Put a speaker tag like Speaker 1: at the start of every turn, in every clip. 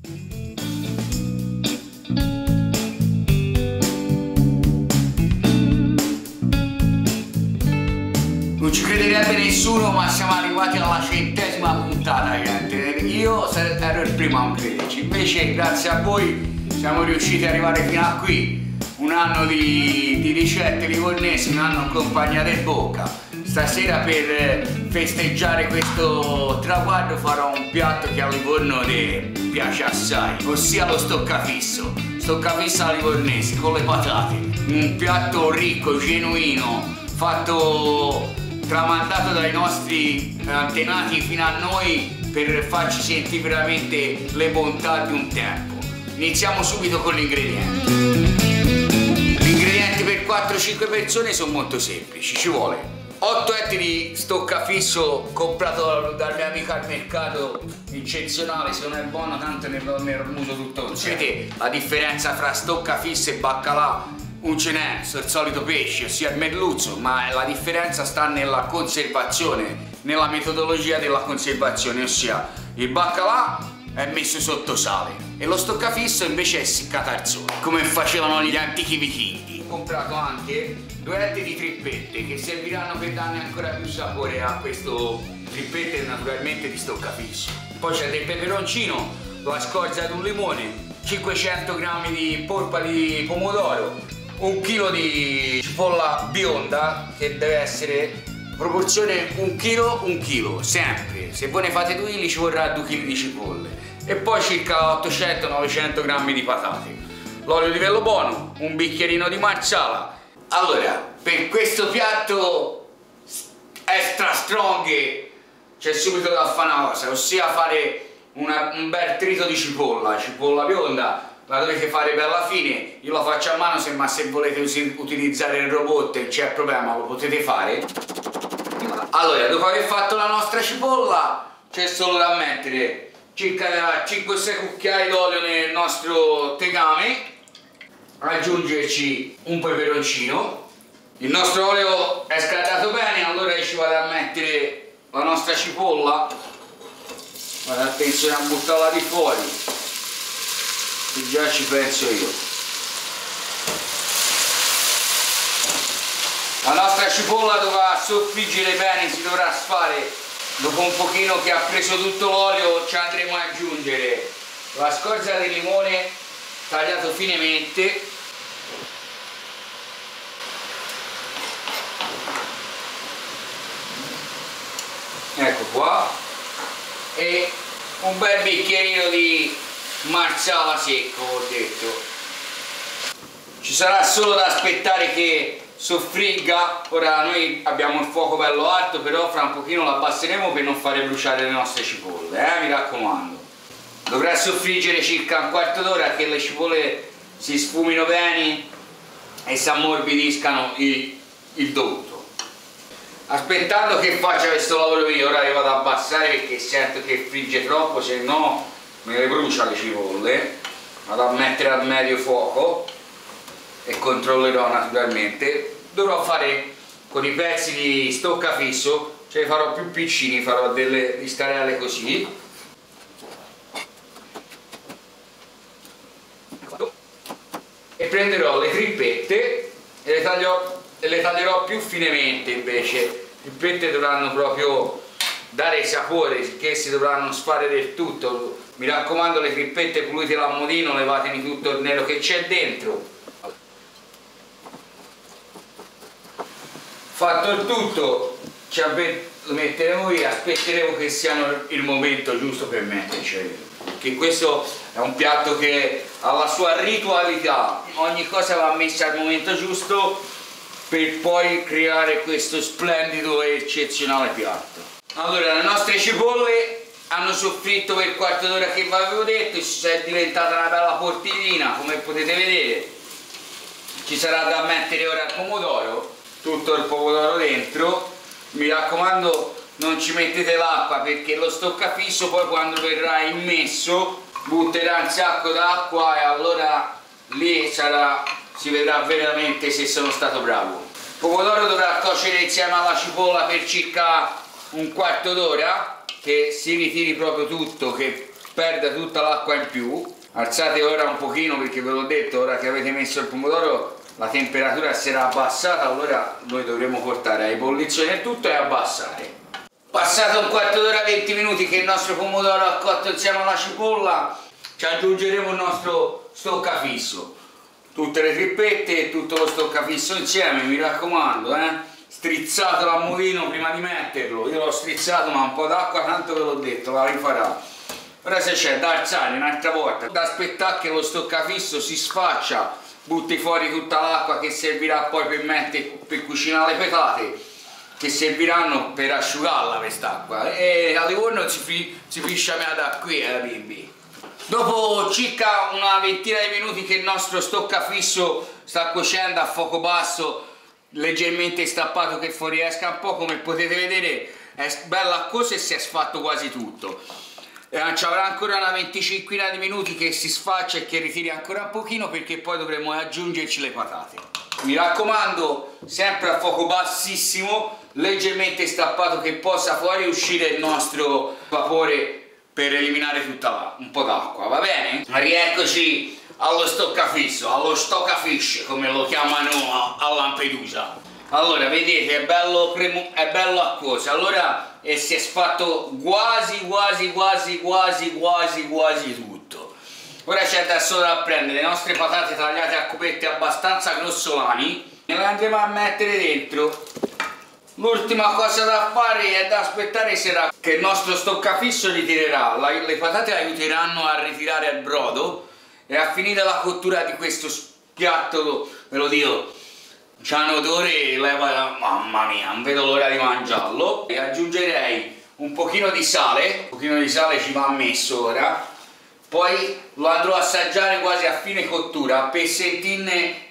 Speaker 1: Non ci crederebbe nessuno, ma siamo arrivati alla 100ª puntata, gente. Io ero il primo a non crederci, invece grazie a voi siamo riusciti ad arrivare fino a qui. Un anno di ricette livornesi, un anno in compagnia del Bocca. Stasera per festeggiare questo traguardo farò un piatto che a Livorno piace assai, ossia lo stoccafisso. Stoccafisso alla livornese con le patate. Un piatto ricco, genuino, fatto tramandato dai nostri antenati fino a noi per farci sentire veramente le bontà di un tempo. Iniziamo subito con gli ingredienti. Gli ingredienti per 4-5 persone sono molto semplici, ci vuole 8 etti di stoccafisso comprato dal mio amico al mercato, eccezionale, se non è buono tanto ne muso tutto. Vedete la differenza fra stoccafisso e baccalà? Non ce n'è, sul solito pesce, ossia il merluzzo, ma la differenza sta nella conservazione, nella metodologia della conservazione, ossia il baccalà è messo sotto sale e lo stoccafisso invece è essiccato al sole, come facevano gli antichi vichinghi. Ho comprato anche 2 etti di trippette che serviranno per darne ancora più sapore a questo trippette naturalmente di stoccafisso. Poi c'è del peperoncino, la scorza di un limone, 500 g di polpa di pomodoro, 1 chilo di cipolla bionda che deve essere proporzione 1 chilo, sempre. Se voi ne fate 2 kg ci vorrà 2 kg di cipolle e poi circa 800-900 g di patate. L'olio di velo buono, un bicchierino di marsala. Allora, per questo piatto extra strong c'è subito da fare una cosa, ossia fare un bel trito di cipolla bionda. La dovete fare per la fine, io la faccio a mano, ma se volete utilizzare il robot non c'è problema, lo potete fare. Allora, dopo aver fatto la nostra cipolla c'è solo da mettere circa 5-6 cucchiai d'olio nel nostro tegame, aggiungerci un peperoncino. Il nostro olio è scaldato bene, allora ci vado a mettere la nostra cipolla, fate attenzione a buttarla di fuori. E già ci penso io. La nostra cipolla dovrà soffriggere bene, si dovrà sfare. Dopo un pochino che ha preso tutto l'olio ci andremo ad aggiungere la scorza del limone tagliato finemente, ecco qua, e un bel bicchierino di marsala secco, ho detto. Ci sarà solo da aspettare che soffrigga. Ora noi abbiamo il fuoco bello alto, però fra un pochino lo abbasseremo per non fare bruciare le nostre cipolle, mi raccomando. Dovrà soffriggere circa un quarto d'ora che le cipolle si sfumino bene e si ammorbidiscano il dovuto. Aspettando che faccia questo lavoro mio, ora io vado ad abbassare perché sento che frigge troppo, se no me le brucia le cipolle. Vado a mettere al medio fuoco e controllerò naturalmente. Dovrò fare con i pezzi di stoccafisso, ce li farò più piccini, farò delle listarelle così e prenderò le trippette e le taglierò più finemente. Invece le trippette dovranno proprio dare sapore, che si dovranno sfare del tutto. Mi raccomando, le trippette pulite a modino, levatemi tutto il nero che c'è dentro. Fatto il tutto, lo metteremo via, aspetteremo che sia il momento giusto per metterci, perché questo è un piatto che ha la sua ritualità, ogni cosa va messa al momento giusto per poi creare questo splendido e eccezionale piatto. Allora, le nostre cipolle hanno soffritto per il quarto d'ora che vi avevo detto, è diventata una bella portellina, come potete vedere. Ci sarà da mettere ora il pomodoro, tutto il pomodoro dentro. Mi raccomando, non ci mettete l'acqua, perché lo stoccafisso poi quando verrà immesso butterà un sacco d'acqua e allora lì si vedrà veramente se sono stato bravo. Il pomodoro dovrà cuocere insieme alla cipolla per circa un quarto d'ora, che si ritiri proprio tutto, che perda tutta l'acqua in più. Alzate ora un pochino perché ve l'ho detto, ora che avete messo il pomodoro la temperatura si era abbassata, allora noi dovremo portare a ebollizione il tutto e abbassare. Passato un quarto d'ora, 20 minuti che il nostro pomodoro ha cotto insieme alla cipolla, ci aggiungeremo il nostro stoccafisso, tutte le trippette e tutto lo stoccafisso insieme, mi raccomando, strizzatelo a modino prima di metterlo. Io l'ho strizzato ma un po' d'acqua, tanto ve l'ho detto, la rifarà. Ora se c'è da alzare un'altra volta, da aspettare che lo stoccafisso si sfaccia, butti fuori tutta l'acqua che servirà poi per cucinare le patate, che serviranno per asciugarla quest'acqua, e a Livorno si piscia da qui, bimbi. Dopo circa una ventina di minuti che il nostro stoccafisso sta cuocendo a fuoco basso, leggermente stappato che fuoriesca un po', come potete vedere è bella acquosa e si è sfatto quasi tutto. Ci avrà ancora una 25 di minuti che si sfaccia e che ritiri ancora un pochino, perché poi dovremo aggiungerci le patate. Mi raccomando, sempre a fuoco bassissimo, leggermente stappato, che possa fuori uscire il nostro vapore per eliminare tutta un po' d'acqua, va bene? Rieccoci allo stoccafisso, allo stoccafish come lo chiamano a Lampedusa. Allora vedete, è bello acquoso, allora si è sfatto quasi tutto. Ora c'è da solo da prendere le nostre patate tagliate a cubette abbastanza grossolani e le andremo a mettere dentro. L'ultima cosa da fare è da aspettare che il nostro stoccafisso ritirerà, le patate aiuteranno a ritirare il brodo e a finire la cottura di questo piatto, ve lo dico, c'ha un odore, mamma mia, non vedo l'ora di mangiarlo. E aggiungerei un pochino di sale ci va messo ora, poi lo andrò a assaggiare quasi a fine cottura per sentirne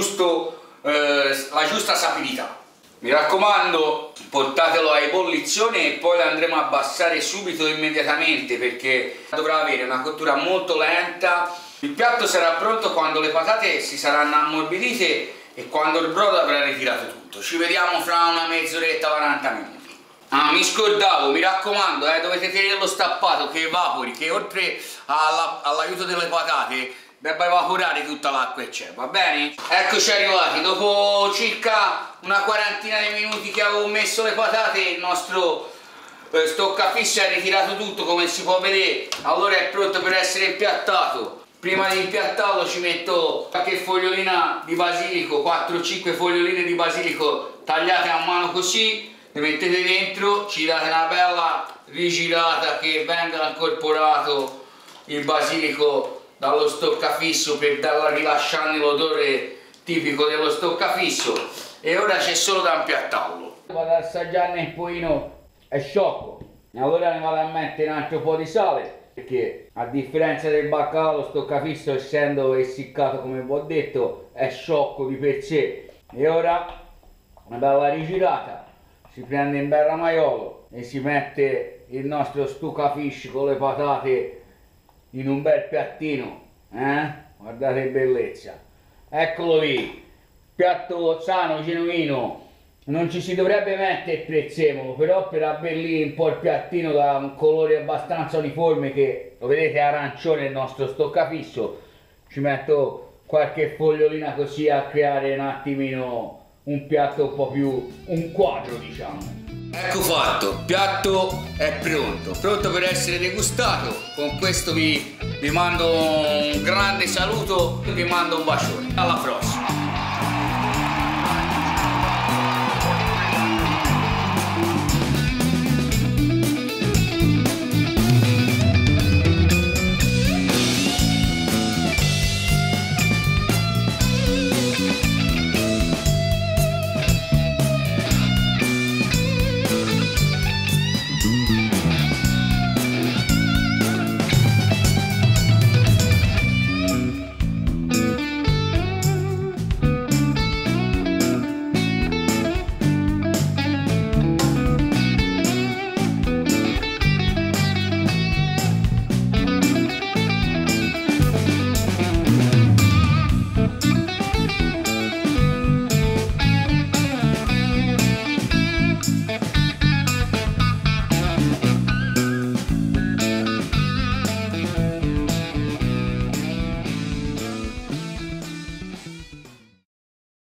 Speaker 1: la giusta sapidità. Mi raccomando, portatelo a ebollizione e poi lo andremo a abbassare subito, immediatamente, perché dovrà avere una cottura molto lenta. Il piatto sarà pronto quando le patate si saranno ammorbidite e quando il brodo avrà ritirato tutto. Ci vediamo fra una mezz'oretta, 40 minuti. Ah, mi scordavo, mi raccomando, dovete tenerlo stappato, che evapori, che oltre all'aiuto delle patate debba evaporare tutta l'acqua che c'è, va bene? Eccoci arrivati, dopo circa una quarantina di minuti che avevo messo le patate, il nostro stoccafisso ha ritirato tutto, come si può vedere, allora è pronto per essere impiattato. Prima di impiattarlo ci metto qualche fogliolina di basilico, 4-5 foglioline di basilico tagliate a mano così, le mettete dentro, ci date una bella rigirata che venga incorporato il basilico dallo stoccafisso per rilasciare l'odore tipico dello stoccafisso, e ora c'è solo da impiattarlo. Vado ad assaggiarne un pochino, è sciocco, allora ne vado a mettere un altro po' di sale, perché a differenza del baccalà lo stoccafisso, essendo essiccato come vi ho detto, è sciocco di per sé. E ora una bella rigirata, si prende un bel ramaiolo e si mette il nostro stoccafish con le patate in un bel piattino, guardate che bellezza, eccolo lì, piatto sano, genuino. Non ci si dovrebbe mettere il prezzemolo, però per abbellire un po' il piattino da un colore abbastanza uniforme, che lo vedete è arancione il nostro stoccafisso, ci metto qualche fogliolina così a creare un attimino un piatto un po' più, un quadro diciamo. Ecco fatto, il piatto è pronto per essere degustato. Con questo vi mando un grande saluto e vi mando un bacione. Alla prossima!